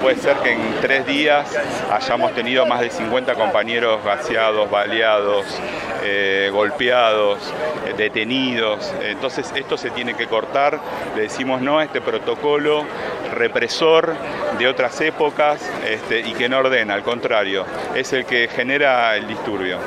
puede ser que en 3 días hayamos tenido más de 50 compañeros gaseados, baleados, golpeados, detenidos. Entonces esto se tiene que cortar. Le decimos no a este protocolo represor de otras épocas y que no ordena, al contrario, es el que genera el disturbio.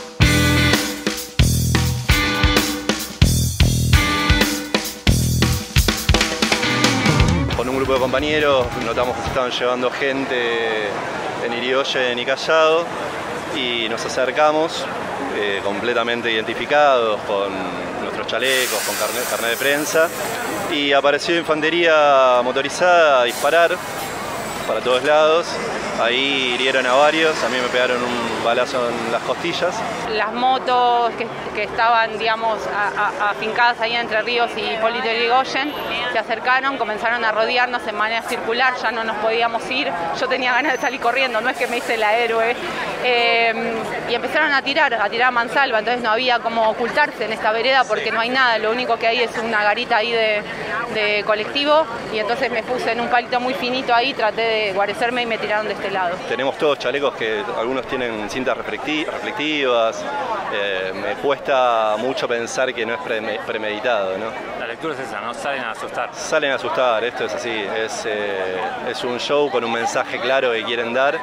Con un grupo de compañeros notamos que se estaban llevando gente en Irigoyen y Callao y nos acercamos completamente identificados con nuestros chalecos, con carnet de prensa, y apareció infantería motorizada a disparar para todos lados. Ahí hirieron a varios, a mí me pegaron un balazo en las costillas. Las motos que estaban, digamos, afincadas ahí entre Ríos y Hipólito Yrigoyen se acercaron, comenzaron a rodearnos en manera circular, ya no nos podíamos ir. Yo tenía ganas de salir corriendo, no es que me hice la héroe. Y empezaron a tirar a mansalva, entonces no había como ocultarse en esta vereda porque no hay nada, lo único que hay es una garita ahí de colectivo, y entonces me puse en un palito muy finito ahí, traté de guarecerme y me tiraron de este lado. Tenemos todos chalecos que algunos tienen cintas reflectivas, me cuesta mucho pensar que no es premeditado, ¿no? La lectura es esa, ¿no? Salen a asustar. Salen a asustar, esto es así, es un show con un mensaje claro que quieren dar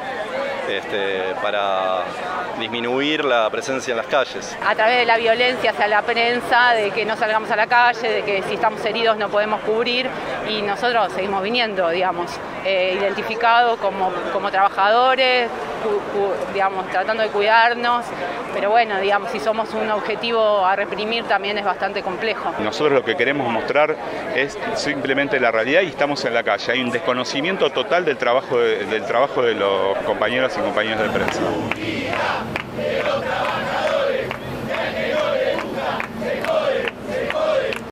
para disminuir la presencia en las calles. A través de la violencia hacia la prensa, de que no salgamos a la calle, de que si estamos heridos no podemos cubrir, y nosotros seguimos viniendo, digamos, identificados como trabajadores, digamos, tratando de cuidarnos, pero bueno, digamos, si somos un objetivo a reprimir también es bastante complejo. Nosotros lo que queremos mostrar es simplemente la realidad y estamos en la calle. Hay un desconocimiento total del trabajo de los compañeros y compañeras de prensa.